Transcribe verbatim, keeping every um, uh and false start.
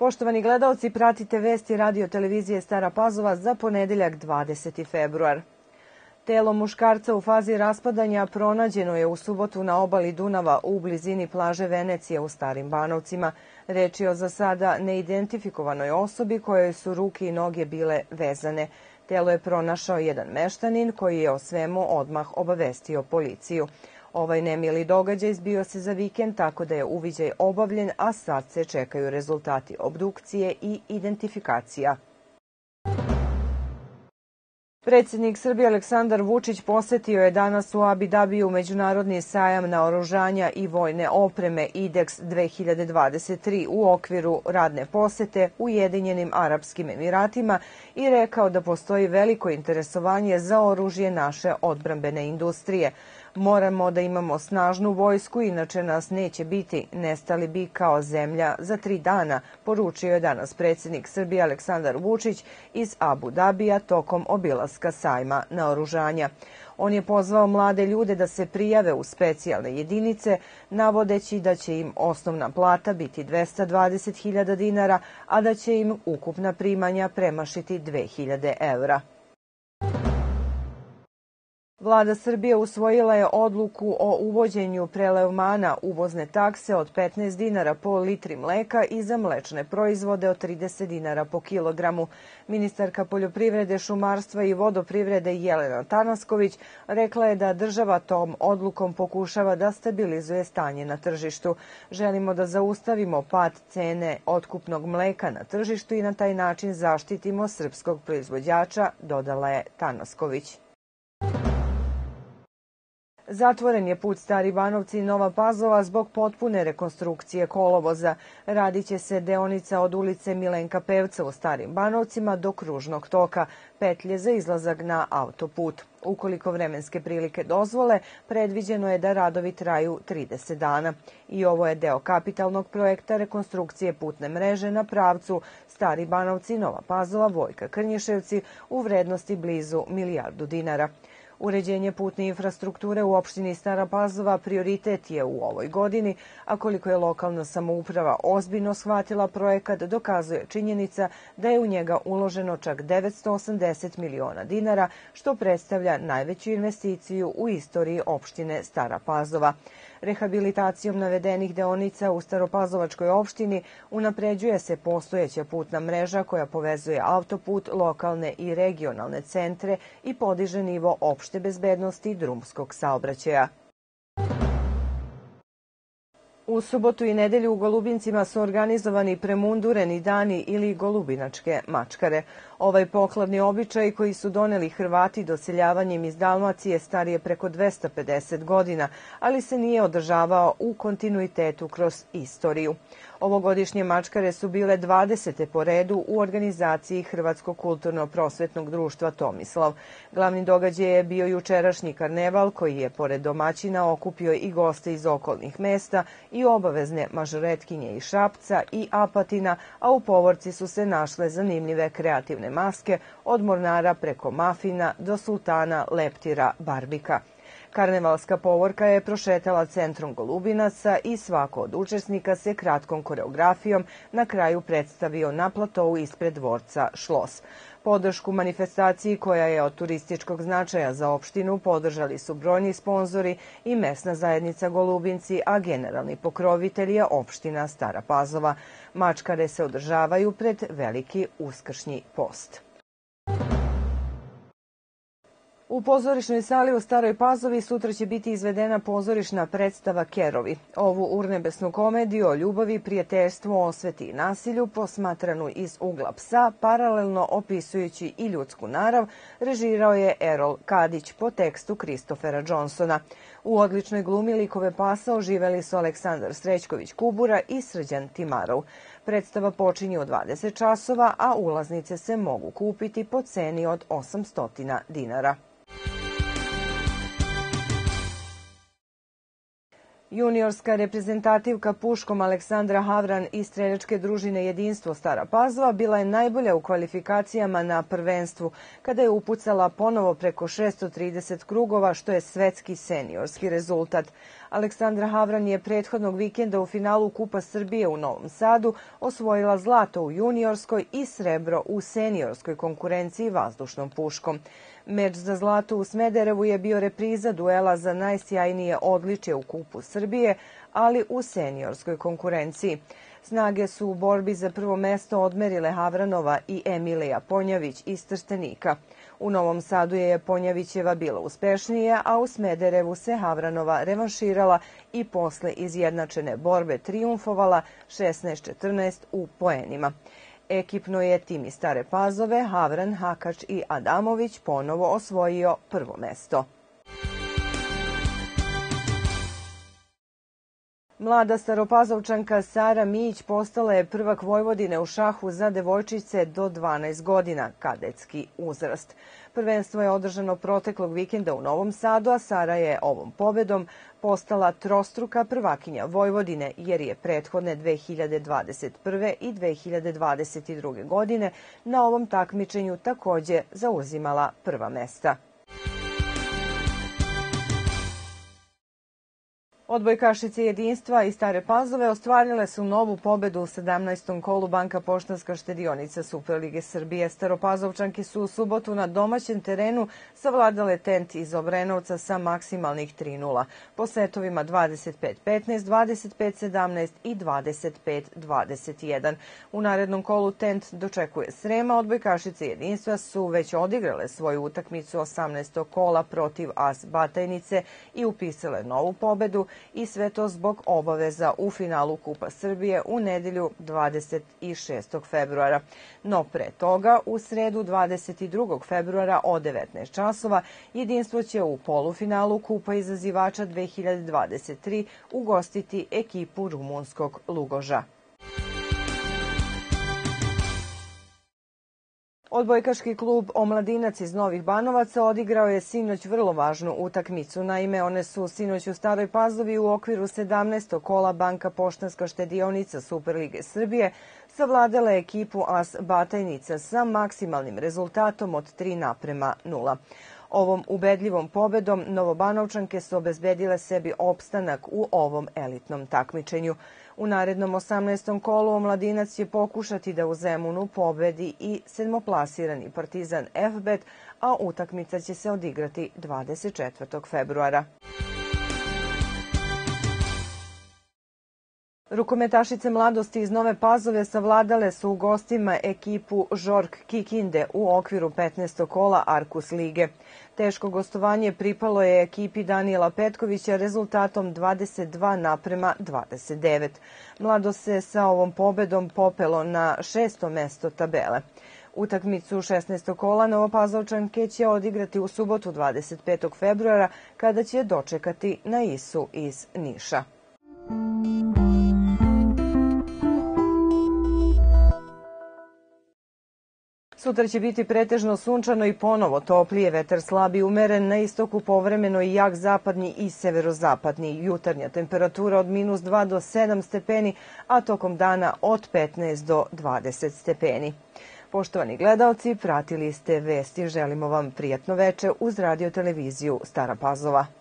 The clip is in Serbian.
Poštovani gledaoci, pratite vesti radio televizije Stara Pazova za ponedeljak dvadeseti februar. Telo muškarca u fazi raspadanja pronađeno je u subotu na obali Dunava u blizini plaže Venecije u Starim Banovcima. Reč je o za sada neidentifikovanoj osobi kojoj su ruke i noge bile vezane. Telo je pronašao jedan meštanin koji je o svemu odmah obavestio policiju. Ovaj nemili događaj zbio se za vikend, tako da je uviđaj obavljen, a sad se čekaju rezultati obdukcije i identifikacija. Predsjednik Srbije Aleksandar Vučić posetio je danas u Abu Dabiju međunarodni sajam naoružanja i vojne opreme IDEX dve hiljade dvadeset tri u okviru radne posete Ujedinjenim Arapskim Emiratima i rekao da postoji veliko interesovanje za oružje naše odbrambene industrije. Moramo da imamo snažnu vojsku, inače nas neće biti, nestali bi kao zemlja za tri dana, poručio je danas predsjednik Srbije Aleksandar Vučić iz Abu Dabija tokom obilaska sajma naoružanja. On je pozvao mlade ljude da se prijave u specijalne jedinice, navodeći da će im osnovna plata biti dvesta dvadeset hiljada dinara, a da će im ukupna primanja premašiti dve hiljade evra. Vlada Srbije usvojila je odluku o uvođenju prelevmana uvozne takse od petnaest dinara po litri mleka i za mlečne proizvode od trideset dinara po kilogramu. Ministarka poljoprivrede, šumarstva i vodoprivrede Jelena Tanasković rekla je da država tom odlukom pokušava da stabilizuje stanje na tržištu. Želimo da zaustavimo pad cene otkupnog mleka na tržištu i na taj način zaštitimo srpskog proizvođača, dodala je Tanasković. Zatvoren je put Stari Banovci i Nova Pazova zbog potpune rekonstrukcije kolovoza. Radit će se deonica od ulice Milenka Pevca u Starim Banovcima do kružnog toka, petlje za izlazak na autoput. Ukoliko vremenske prilike dozvole, predviđeno je da radovi traju trideset dana. I ovo je deo kapitalnog projekta rekonstrukcije putne mreže na pravcu Stari Banovci, Nova Pazova, Vojka Krnješevci u vrednosti blizu milijardu dinara. Uređenje putne infrastrukture u opštini Stara Pazova prioritet je u ovoj godini, a koliko je lokalna samouprava ozbiljno shvatila projekat, dokazuje činjenica da je u njega uloženo čak devetsto osamdeset miliona dinara, što predstavlja najveću investiciju u istoriji opštine Stara Pazova. Rehabilitacijom navedenih deonica u Staropazovačkoj opštini unapređuje se postojeća putna mreža koja povezuje autoput, lokalne i regionalne centre i podiže nivo opšte bezbednosti drumskog saobraćaja. U subotu i nedelju u Golubincima su organizovani premundureni dani ili golubinačke mačkare. Ovaj pokladni običaj koji su doneli Hrvati doseljavanjem iz Dalmacije star je preko dvesta pedeset godina, ali se nije održavao u kontinuitetu kroz istoriju. Ovogodišnje mačkare su bile dvadesete po redu u organizaciji Hrvatskog kulturno-prosvetnog društva Tomislav. Glavni događaj je bio jučerašnji karneval koji je pored domaćina okupio i goste iz okolnih mesta i obavezne mažoretkinje iz Šapca i Apatina, a u povorci su se našle zanimljive kreativne maske od mornara preko mafina do sultana, leptira, barbika. Karnevalska povorka je prošetala centrom Golubinaca i svako od učesnika se kratkom koreografijom na kraju predstavio na platou ispred dvorca Šlos. Podršku manifestaciji koja je od turističkog značaja za opštinu podržali su brojni sponzori i mesna zajednica Golubinci, a generalni pokrovitelj je opština Stara Pazova. Mačkare se održavaju pred veliki uskršnji post. U pozorišnoj sali u Staroj Pazovi sutra će biti izvedena pozorišna predstava Kerovi. Ovu urnebesnu komediju o ljubavi, prijateljstvu, osveti i nasilju, posmatranu iz ugla psa, paralelno opisujući i ljudsku narav, režirao je Erol Kadić po tekstu Kristofera Džonsona. U odličnoj glumi likove pasa oživeli su Aleksandar Srećković-Kubura i Srđan Timarov. Predstava počinje u dvadeset časova, a ulaznice se mogu kupiti po ceni od osamsto dinara. Juniorska reprezentativka puškom Aleksandra Havran iz streljačke družine Jedinstvo Stara Pazova bila je najbolja u kvalifikacijama na prvenstvu, kada je upucala ponovo preko šesto trideset krugova, što je svetski seniorski rezultat. Aleksandra Havran je prethodnog vikenda u finalu Kupa Srbije u Novom Sadu osvojila zlato u juniorskoj i srebro u seniorskoj konkurenciji vazdušnom puškom. Meč za zlato u Smederevu je bio repriza duela za najsjajnije odličje u Kupu Srbije, ali u seniorskoj konkurenciji. Snage su u borbi za prvo mesto odmerile Havranova i Emilija Ponjavić iz Trstenika. U Novom Sadu je Ponjavićeva bila uspešnija, a u Smederevu se Havranova revanširala i posle izjednačene borbe trijumfovala šesnaest četrnaest u poenima. Ekipno je tim iz Stare Pazove, Havran, Hakač i Adamović ponovo osvojio prvo mesto. Mlada Staropazovčanka Sara Mijić postala je prvak Vojvodine u šahu za devojčice do dvanaest godina, kadetski uzrast. Prvenstvo je održano proteklog vikenda u Novom Sadu, a Sara je ovom pobedom postala trostruka prvakinja Vojvodine, jer je prethodne dve hiljade dvadeset prve. i dve hiljade dvadeset druge. godine na ovom takmičenju takođe zauzimala prva mesta. Odbojkašice Jedinstva i Stare Pazove ostvarile su novu pobedu u sedamnaestom kolu Banka Poštanska štedionica Superlige Srbije. Staropazovčanke su u subotu na domaćem terenu savladale Tent iz Obrenovca sa maksimalnih tri nula, po setovima dvadeset pet petnaest, dvadeset pet sedamnaest i dvadeset pet dvadeset jedan. U narednom kolu Tent dočekuje Srema, odbojkašice Jedinstva su već odigrale svoju utakmicu osamnaestog kola protiv As Batajnice i upisale novu pobedu, i sve to zbog obaveza u finalu Kupa Srbije u nedelju dvadeset šestog februara. No pre toga, u sredu dvadeset drugog februara od devetnaest časova, Jedinstvo će u polufinalu Kupa izazivača dve hiljade dvadeset tri ugostiti ekipu rumunskog Lugoža. Odbojkaški klub Omladinac iz Novih Banovaca odigrao je sinoć vrlo važnu utakmicu. Naime, one su sinoć u Staroj Pazovi u okviru sedamnaestog kola Banka Poštanska štedionica Superlige Srbije savladala ekipu As Batajnica sa maksimalnim rezultatom od tri naprema nula. Ovom ubedljivom pobedom Novobanovčanke su obezbedile sebi opstanak u ovom elitnom takmičenju. U narednom osamnaestom kolu Omladinac će pokušati da u Zemunu pobedi i sedmoplasirani Partizan F bet, a utakmica će se odigrati dvadeset četvrtog februara. Rukometašice mladosti iz Nove Pazove savladale su u gostima ekipu Žork Kikinde u okviru petnaestog kola Arkus lige. Teško gostovanje pripalo je ekipi Danijela Petkovića rezultatom dvadeset dva naprema dvadeset devet. Mlado se sa ovom pobedom popelo na šesto mesto tabele. Utakmicu šesnaestog kola Novopazovčanke će odigrati u subotu dvadeset petog februara kada će dočekati Naisu iz Niša. Sutra će biti pretežno sunčano i ponovo toplije, vetar slab i umeren, na istoku povremeno i jak zapadni i severozapadni. Jutarnja temperatura od minus dva do sedam stepeni, a tokom dana od petnaest do dvadeset stepeni. Poštovani gledalci, pratili ste vesti, želimo vam prijatno veče uz radio televiziju Stara Pazova.